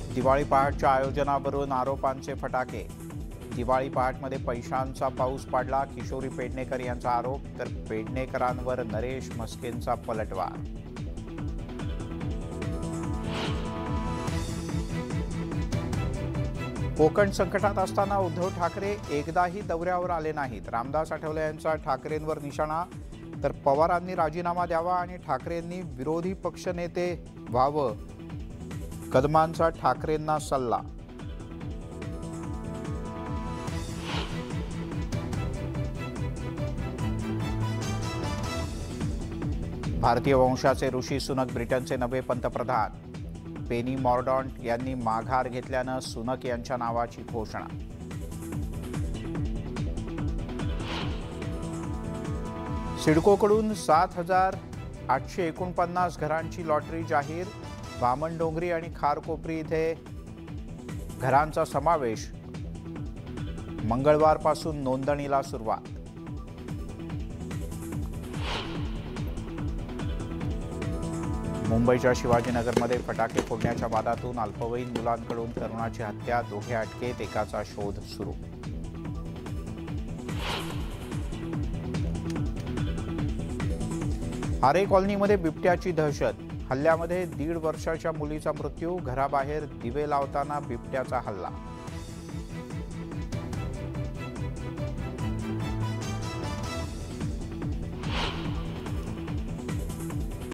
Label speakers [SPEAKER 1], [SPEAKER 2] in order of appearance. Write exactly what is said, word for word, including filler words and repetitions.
[SPEAKER 1] दिवाळी पहाटच्या आयोजनावरून आरोपांचे फटाके। दिवाळी पहाटमध्ये पैशांचा पाऊस पाडला, किशोरी पेडणेकर यांचा आरोप, तर पेडणेकरांवर नरेश म्हस्केंचा पलटवार। कोकण संकटात असताना उद्धव ठाकरे एकदाही दौऱ्यावर आले नाहीत। रामदास आठवले यांचा ठाकरेंवर निशाणा, तर पवारांनी राजीनामा द्यावा आणि ठाकरेंनी विरोधी पक्षनेते व्हावं, कदमांचा ठाकरेंना सल्ला। भारतीय वंशाचे ऋषी सुनक ब्रिटनचे नवे पंतप्रधान। पेनी मॉर्डॉन्ट यांनी माघार घेतल्यानं सुनक यांच्या नावाची घोषणा। सिडकोकडून सात हजार आठशे एकोणपन्नास घरांची लॉटरी जाहीर। वामनडोंगरी आणि खारकोपरी इथे घरांचा समावेश। मंगळवारपासून नोंदणीला सुरुवात। मुंबईच्या शिवाजीनगरमध्ये फटाके फोडण्याच्या वादातून अल्पवयीन मुलांकडून तरुणाची हत्या, दोघे अटकेत, एकाचा शोध सुरू। आरे कॉलनीमध्ये बिबट्याची दहशत। हल्ल्यामध्ये दीड वर्षाच्या मुलीचा मृत्यू, घराबाहेर दिवे लावताना बिबट्याचा हल्ला।